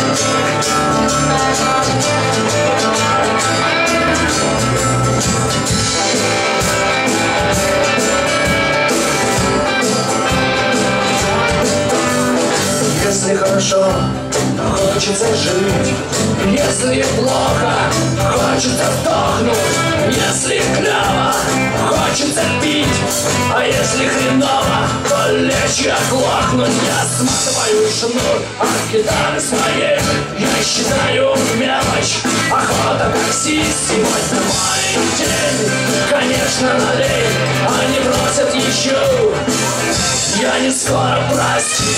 Если хорошо, то хочется жить. Если плохо, хочется сдохнуть. Если клево, хочется пить. А если хреново, то лечь и оглохнуть. Я сматываю шнур от гитары своей. Я считаю мелочь, охота таксист. Сегодня мой день, конечно, налей. Они бросят еще, я не скоро, прости.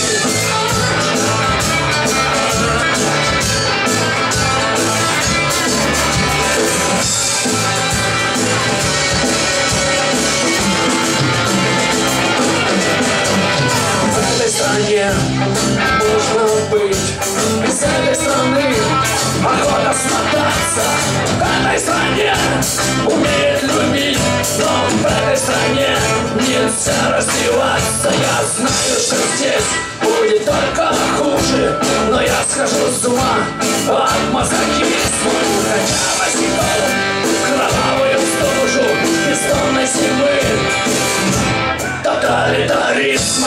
В этой стране можно быть, с этой страны охота смотаться. В этой стране умеет любить, но в этой стране нельзя раздеваться. Я знаю, что здесь будет только хуже, но я схожу с ума от мазохизма. Хотя босиком кровавую стужу бессонной зимы тоталитаризма.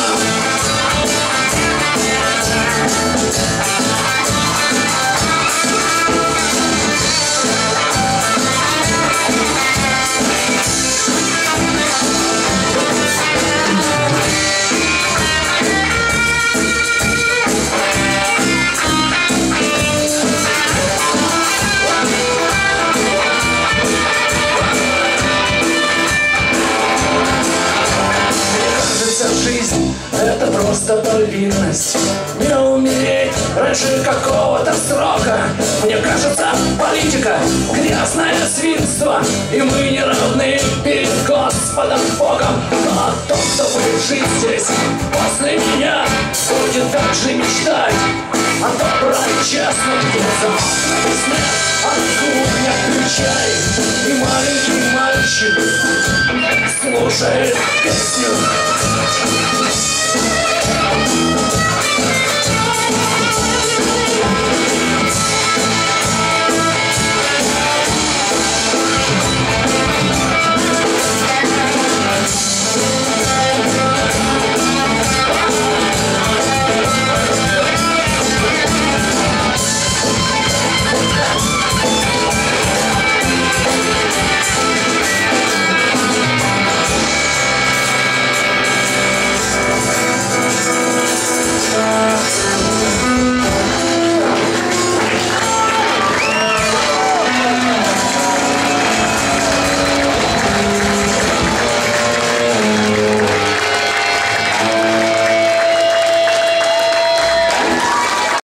Жизнь — это просто повинность. Не умереть раньше какого-то срока. Мне кажется, политика — грязное свинство, и мы не равны перед Господом Богом. Но о том, кто будет жить здесь после меня, будет также мечтать о добром и честном, где за окнами снег, от кухня включай. И маленький мальчик слушает песню.